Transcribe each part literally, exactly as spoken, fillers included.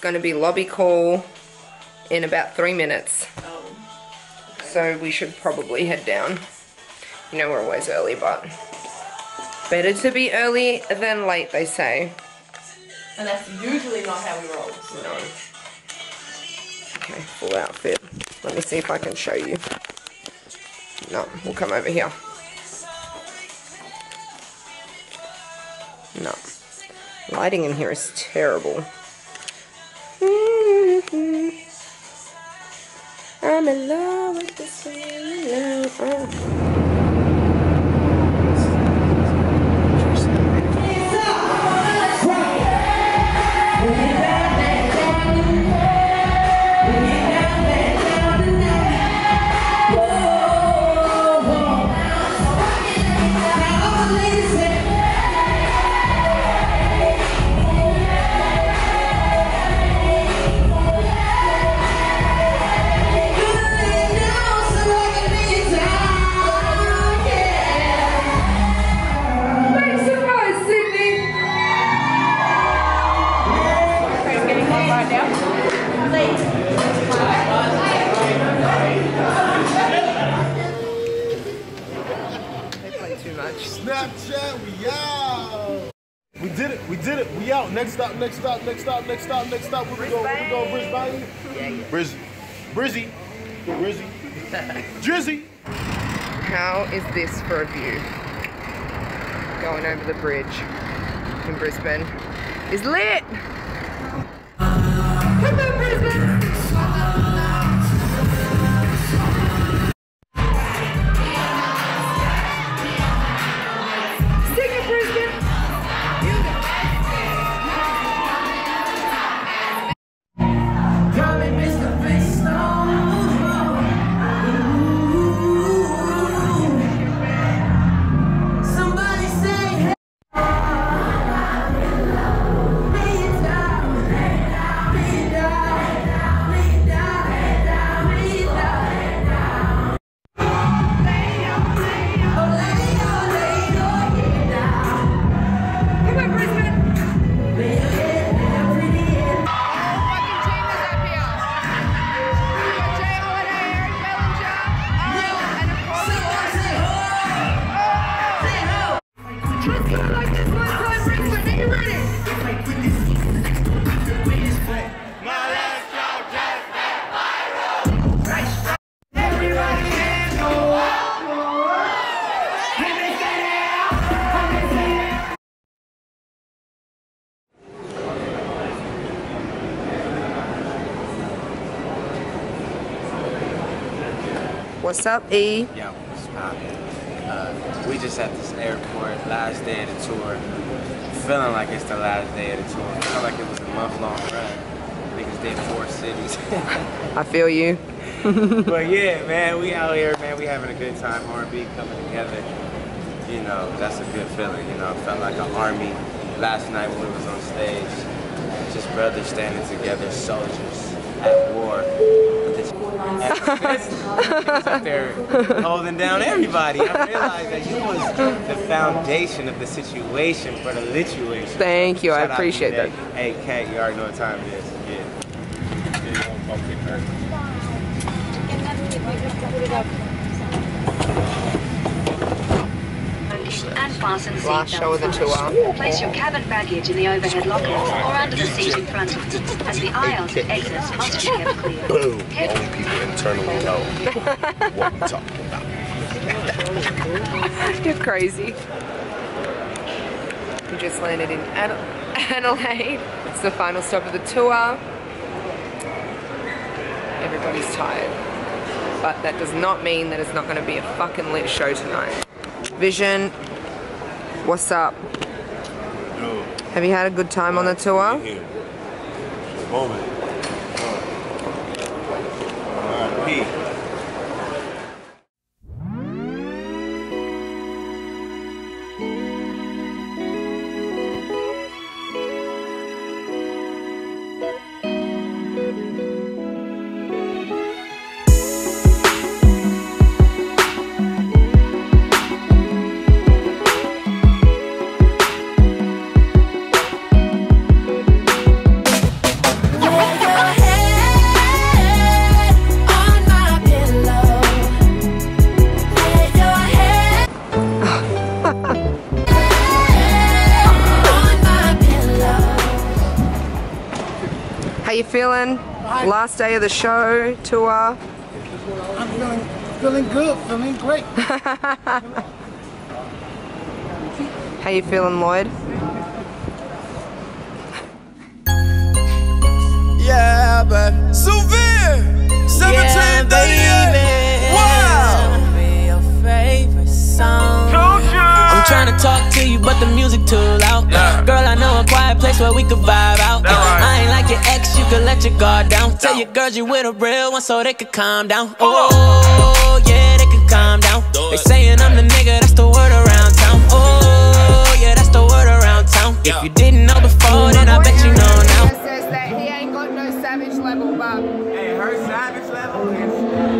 going to be lobby call in about three minutes. Oh. Okay. So we should probably head down. You know, we're always early, but better to be early than late, they say. And that's usually not how we roll. So. No. Okay, full outfit. Let me see if I can show you. No, we'll come over here. No. Lighting in here is terrible. I'm in love with this feeling. Oh. Snapchat, we out. We did it, we did it, we out. Next stop, next stop, next stop, next stop, next stop. Where we go? Where we go? Brisbane? Yeah, yeah. Brizzy. Brizzy. Brizzy. Drizzy. How is this for a view? Going over the bridge in Brisbane is lit! Come on, Brisbane! What's up, E? Yeah, what's poppin'? Uh, we just at this airport, last day of the tour. Feeling like it's the last day of the tour. I feel like it was a month-long run. Niggas did four cities. I feel you. But yeah, man, we out here, man. We having a good time. R and B coming together. You know, that's a good feeling. You know, it felt like an army last night when we was on stage. Just brothers standing together, soldiers at war. Up there holding down everybody. I realized that you was the foundation of the situation for the lituation. Thank you, Shout I appreciate that. Hey, Kat, you already know what time it is. Yeah. And fasten seat Last show of the tour. Place your cabin baggage in the overhead lockers or under the seat in front of you, as the aisles and exits must be kept clear. Boom. Only people internally know what we're talking about. You're crazy. We just landed in Ad Adelaide. It's the final stop of the tour. Everybody's tired. But that does not mean that it's not going to be a fucking lit show tonight. Vision, what's up? Yo. Have you had a good time on the tour? Moment. R and B. Yeah. feeling? Last day of the show, tour. I'm feeling, feeling good, feeling great. How you feeling, Lloyd? Yeah, but Suvir, seventeen thirty-eight. Wow. Be your favorite song. I'm trying to talk to you, but the music too loud. Yeah. Girl, I know a quiet place where we could vibe out. Yeah. Right. I ain't like your ex, you could let your guard down. Tell your girls you with a real one so they could calm down. Oh, yeah, they could calm down. They saying I'm the nigga, that's the word around town. Oh, yeah, that's the word around town. If you didn't know before, then I bet you know now. Says that he ain't got no savage level, but Hey, her savage level is...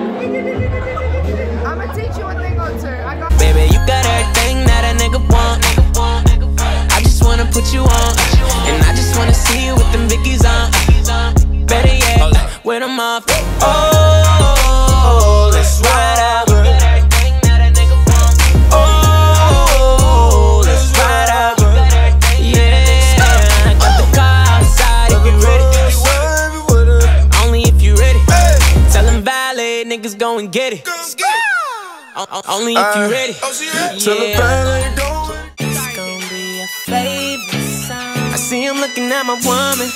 I'ma teach you a thing or two. I got Baby, you got everything that a nigga want. I just wanna put you on, and I just wanna see you with them Vickies on. Better yet, with them off. Oh, let's ride out. Oh, let's ride out. Yeah, got the car outside if you ready. Only if you ready. Tell them valet niggas go and get it. Only if you ready. Yeah. It's gonna be a favorite song. I see him looking at my woman.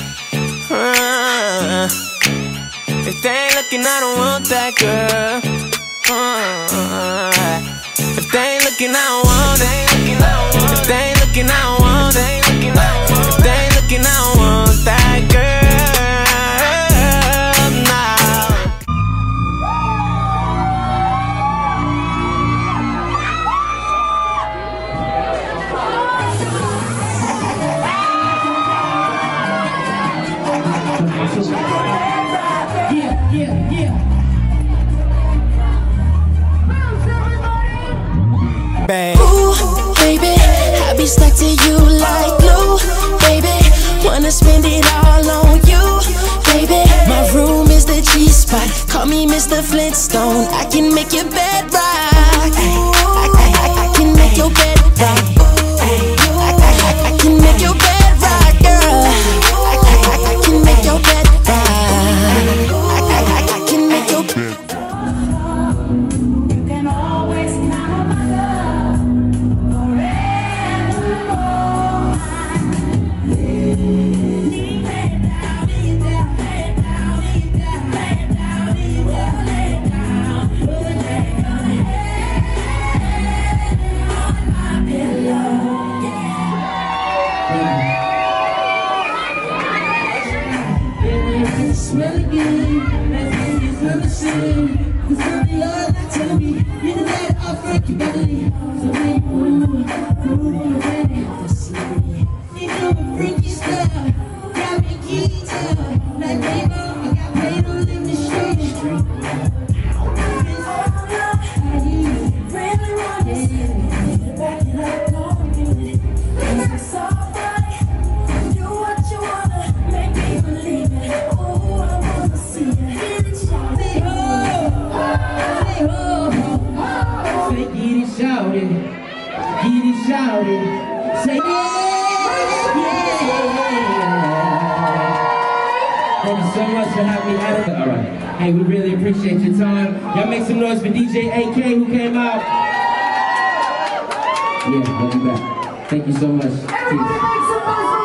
Uh, if they ain't looking, I don't want that girl. Uh, if they ain't looking, I don't want it. If they ain't looking, I don't want it. If they ain't looking, I don't want that girl. Ooh, baby, I be stuck to you like glue. Baby, wanna spend it all on you. Baby, my room is the G-spot. Call me Mister Flintstone. I can make your bed rock. I, I, I, I can make your bed rock. I, I, I can make your bed rock, girl. I, I, I can make your bed rock. I, I, I can make your bed rock. Thank you so much for having me out. All right. Hey, we really appreciate your time. Y'all make some noise for D J A K who came out. Yeah, love you back. Thank you so much. Peace.